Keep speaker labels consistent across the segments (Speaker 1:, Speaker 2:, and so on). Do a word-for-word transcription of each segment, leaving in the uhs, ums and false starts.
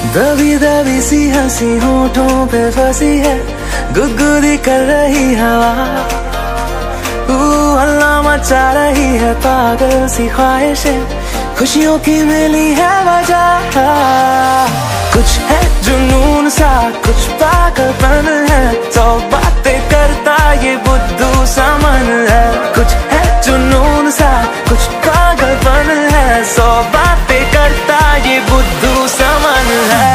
Speaker 1: दबी दबी सी हंसी होठों पे फंसी है, गुदगुदी कर रही हवा, हल्ला मचा रही है पागल सी ख्वाहिशें, खुशियों की मिली है वजह। कुछ है जुनून सा, कुछ पागलपन है, सौ बातें करता ये बुद्धू सा मन है। कुछ है जुनून सा, कुछ पागलपन है, सौ बातें करता ये बुद्धू सा मन है।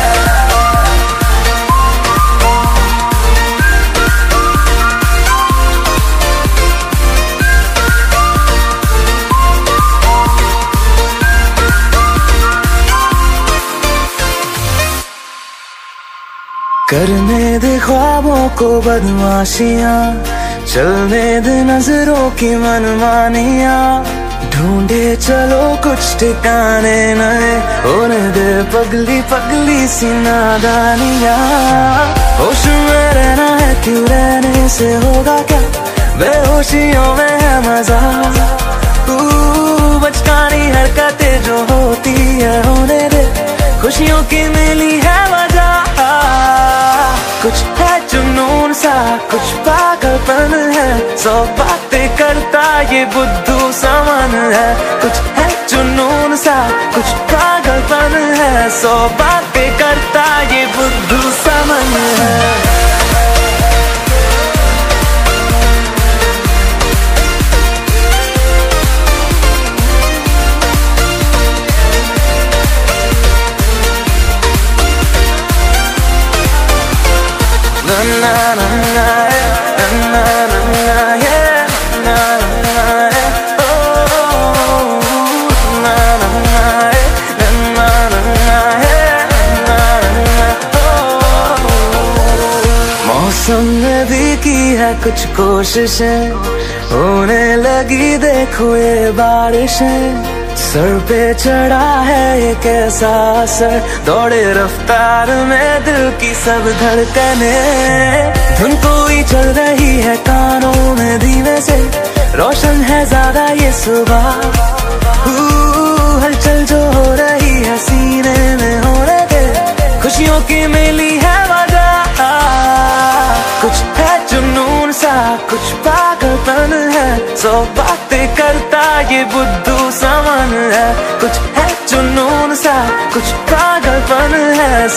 Speaker 1: करने दे ख्वाबों को बदमाशियां, चलने दे नजरों की मनमानियां, ढूंढे चलो कुछ ठिकाने नए, होने दे पगली पगली सी नादानियां। होश में रहना है क्यों, रहने से होगा क्या, बेहोशियों में है मजा, बचकानी हरकतें जो होती है होने दे, खुशियों की मिली है वजह। कुछ है जुनून सा, कुछ पागलपन है, सौ बातें करता ये बुद्धू सा मन है। कुछ है जुनून सा, कुछ पागलपन है, सौ बातें करता ये बुद्धू सा मन है। Na na na na, na na na, yeah, na na na, oh, na na na, na na na, yeah, na na, oh। मौसम ने भी की है कुछ कोशिशें, होने लगी देखो ये बारिशें, सर पे चढ़ा है ये कैसा असर, दौड़े रफ्तार में दिल की सब धड़कने, धुन कोई चल रही है कानों में धीमे से, रोशन है ज्यादा ये सुबह, हलचल जो हो रही है सीने में होने दे, खुशियों की मिली है वजह। कुछ है जुनून सा, कुछ पागलपन है, सौ बातें करता ये बुद्धू सा मन है। कुछ है जुनून सा, कुछ पागलपन है।